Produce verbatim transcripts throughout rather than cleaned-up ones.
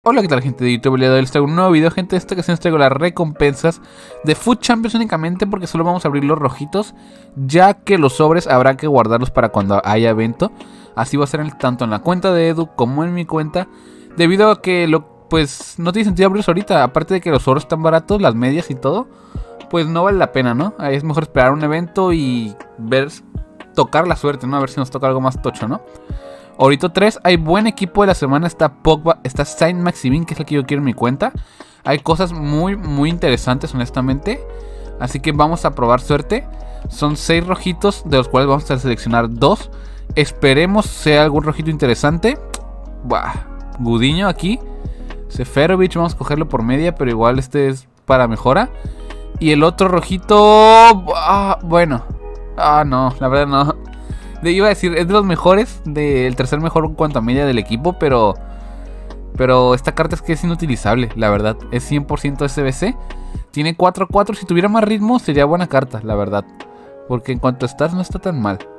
Hola, ¿qué tal, gente de YouTube? El día de hoy les traigo un nuevo video, gente. De esta ocasión les traigo las recompensas de Food Champions únicamente, porque solo vamos a abrir los rojitos, ya que los sobres habrá que guardarlos para cuando haya evento. Así va a ser en, tanto en la cuenta de Edu como en mi cuenta, debido a que lo, pues no tiene sentido abrirlos ahorita. Aparte de que los sobres están baratos, las medias y todo, pues no vale la pena, ¿no? Ahí es mejor esperar un evento y ver, tocar la suerte, ¿no? A ver si nos toca algo más tocho, ¿no? Ahorita tres, hay buen equipo de la semana. Está Pogba, está Saint-Maximin, que es el que yo quiero en mi cuenta. Hay cosas muy, muy interesantes, honestamente. Así que vamos a probar suerte. Son seis rojitos, de los cuales vamos a seleccionar dos. Esperemos sea algún rojito interesante. Buah, Gudiño aquí. Seferovic, vamos a cogerlo por media, pero igual este es para mejora. Y el otro rojito... Ah, bueno. Ah, no, la verdad no. Le iba a decir, es de los mejores, del tercer mejor en cuanto a media del equipo, pero pero esta carta es que es inutilizable, la verdad. Es cien por ciento S B C. Tiene cuatro cuatro, si tuviera más ritmo sería buena carta, la verdad. Porque en cuanto a stats no está tan mal,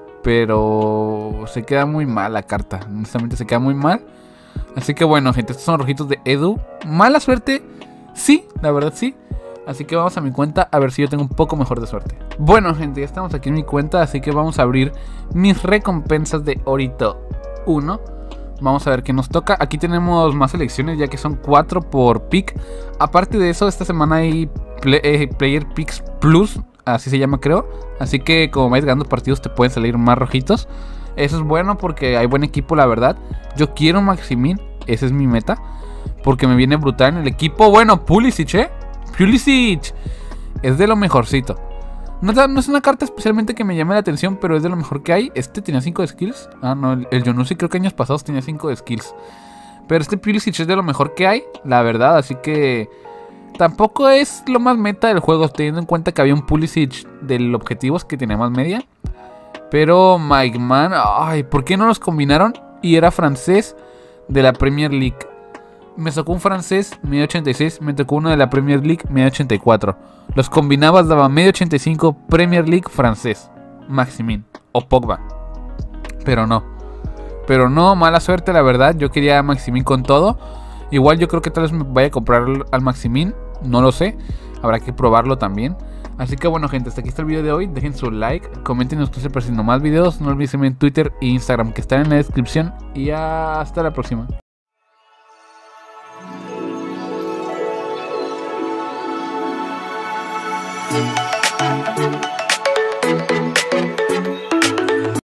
pero se queda muy mal la carta, honestamente se queda muy mal. Así que bueno, gente, estos son los rojitos de Edu. Mala suerte, sí, la verdad sí. Así que vamos a mi cuenta a ver si yo tengo un poco mejor de suerte. Bueno, gente, ya estamos aquí en mi cuenta, así que vamos a abrir mis recompensas de ahorita uno. Vamos a ver qué nos toca. Aquí tenemos más selecciones, ya que son cuatro por pick. Aparte de eso, esta semana hay play, eh, Player Picks Plus, así se llama, creo. Así que como vais ganando partidos te pueden salir más rojitos. Eso es bueno porque hay buen equipo, la verdad. Yo quiero Maximin, esa es mi meta, porque me viene brutal en el equipo. Bueno, Pulisic, eh Pulisic es de lo mejorcito. No, no es una carta especialmente que me llame la atención, pero es de lo mejor que hay. Este tenía cinco de skills. Ah, no, el, el Yonusi creo que años pasados tenía cinco de skills. Pero este Pulisic es de lo mejor que hay, la verdad. Así que tampoco es lo más meta del juego, teniendo en cuenta que había un Pulisic del objetivos que tenía más media. Pero Mike Man, ay, ¿por qué no los combinaron? Y era francés de la Premier League. Me tocó un francés, medio ochenta y seis. Me tocó uno de la Premier League, medio ochenta y cuatro. Los combinabas, daba medio ochenta y cinco. Premier League francés, Maximin o Pogba. Pero no. Pero no, mala suerte, la verdad. Yo quería a Maximin con todo. Igual yo creo que tal vez me vaya a comprar al Maximin. No lo sé. Habrá que probarlo también. Así que bueno, gente, hasta aquí está el video de hoy. Dejen su like, comenten si les parecen más videos. No olviden seguirme en Twitter e Instagram, que están en la descripción. Y hasta la próxima. Thank you.